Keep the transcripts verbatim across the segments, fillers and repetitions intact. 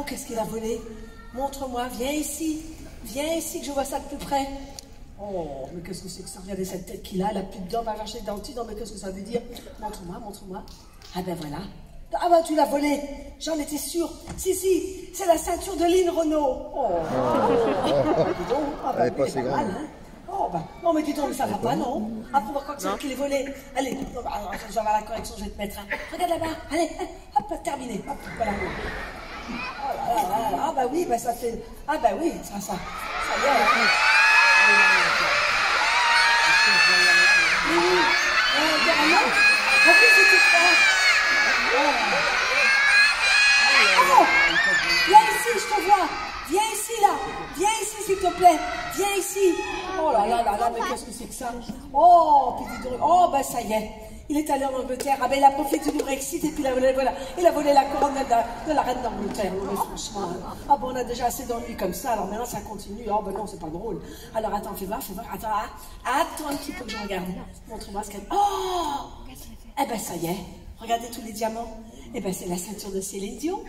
qu'est-ce qu'il a volé? Montre-moi, viens ici. Viens ici que je vois ça de plus près. Oh, mais qu'est-ce que c'est que ça? Regardez cette tête qu'il a, elle a plus de dents, va chercher le dentiste. Non, mais qu'est-ce que ça veut dire? Montre-moi, montre-moi. Ah ben voilà. Ah ben tu l'as volé. J'en étais sûre. Si, si, c'est la ceinture de Lynn Renault. Oh, dis donc. Ah ben, elle est pas assez grande. Hein. Oh ben, non mais dis donc, ça va pas, non? Ah, pour voir quand c'est qu'il est volé. Allez, j'en vais à la correction, je vais te mettre. Hein. Regarde là-bas. Allez, hop, terminé. Hop, voilà. Oh là là là là. Ah bah oui, bah ça fait... Ah bah oui, ça, ça, ça y est. Oui, oui, oui, carrément. En plus, c'est tout ça. Oh, viens ici, je te vois. Viens ici, là. Viens ici, s'il te plaît. Viens ici. Oh là là là là, mais qu'est-ce que c'est que ça? Oh, petit drôle. Oh, bah ça y est. Il est allé en Angleterre, ah ben il a profité du Brexit et puis il a volé, voilà, il a volé la couronne de, de la reine d'Angleterre. Mais franchement, ah bon, on a déjà assez d'ennuis comme ça, alors maintenant ça continue. Oh ben non, c'est pas drôle. Alors attends, fais voir, fais voir, attends, ah, attends un petit peu que je regarde. Montre-moi ce qu'elle... Oh, eh ben ça y est, regardez tous les diamants. Eh ben c'est la ceinture de Céline Dion.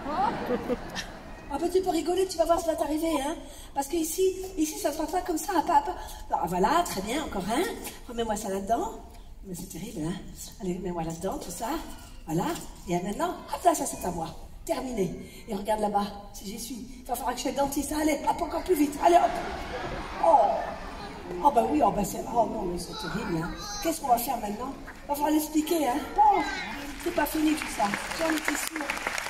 Ah ben tu peux rigoler, tu vas voir ce qui va t'arriver, hein. Parce que ici, ici ça se passe pas comme ça, pas, pas. Alors, voilà, très bien, encore un. Remets-moi ça là-dedans. Mais c'est terrible, hein. Allez, mets-moi là-dedans, tout ça. Voilà. Et maintenant, hop là, ça c'est à moi. Terminé. Et regarde là-bas, si j'y suis. Il va falloir que je sois dentiste. Allez, hop, encore plus vite. Allez, hop. Oh. Oh, bah oui, oh, bah c'est... Oh non, mais c'est terrible, hein. Qu'est-ce qu'on va faire maintenant? Il va falloir l'expliquer, hein. Oh, c'est pas fini tout ça. J'en étais sûre.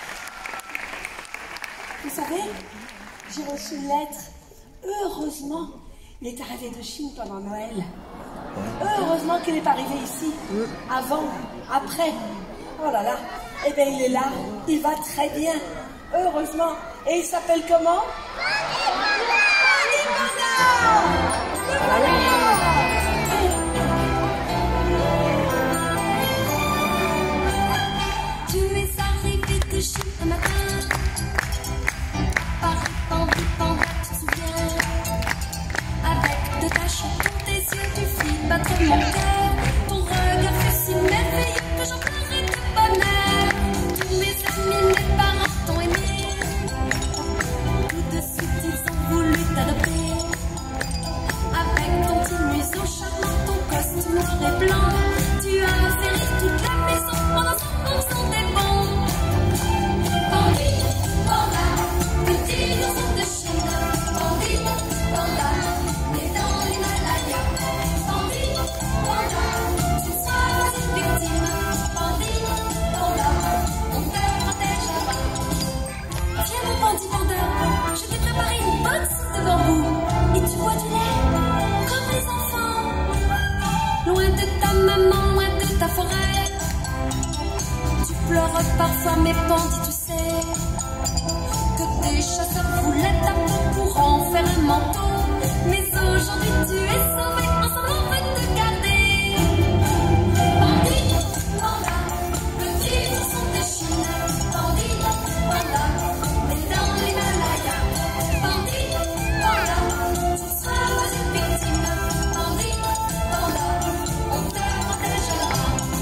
Vous savez, j'ai reçu une lettre. Heureusement, il est arrivé de Chine pendant Noël. Heureusement qu'il n'est pas arrivé ici. Avant, après. Oh là là. Eh bien, il est là. Il va très bien. Heureusement. Et il s'appelle comment? Tu es arrivé de Chine un matin. Paris, pendu, pendu, tu te souviens? Avec de taches dans tes yeux, tu fis battre mon cœur. Ton regard fut si merveilleux que j'en pleurais de bonheur. Tous mes amis, mes parents t'ont aimé. Tout de suite, ils ont voulu t'adopter. Avec ton petit museau charmant, ton costume noir et blanc, tu as fait rire toute la maison pendant cent pour cent des bons. Bambi, panda, petit ourson de Chine. Bambi, panda, né dans l'Himalaya. Bambi, panda, tu seras une victime. Bambi, panda, on te protégera. Viens mon Bambi panda, je t'ai préparé une bonne soupe de bambou. Et tu bois du lait comme les enfants. Loin de ta maman, loin de ta forêt. Tu pleures parfois mais Bambi, tu sais que des chasseurs voulaient ta peau pour en faire un manteau. Mais aujourd'hui tu es sauvé, ensemble on veut te garder. Bambi, panda, petit ourson de Chine. Bambi, panda, né dans l'Himalaya. Bambi, panda, tu seras une victime. Bambi, panda, on te protégera.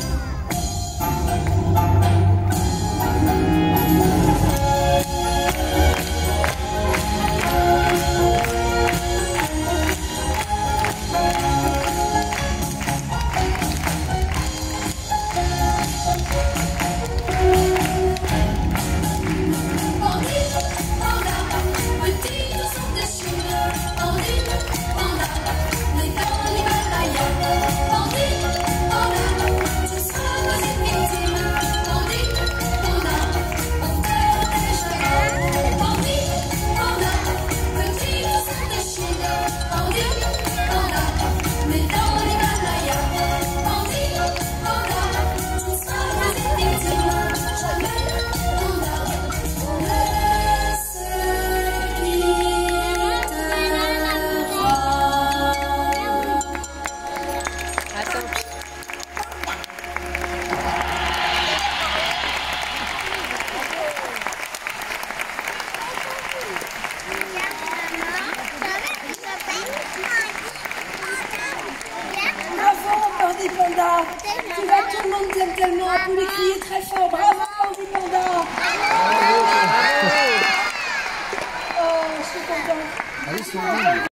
Panda, tu vas, tout le monde t'aime tellement, vous lui crier très fort, bravo Bambi Panda. Allez, souris.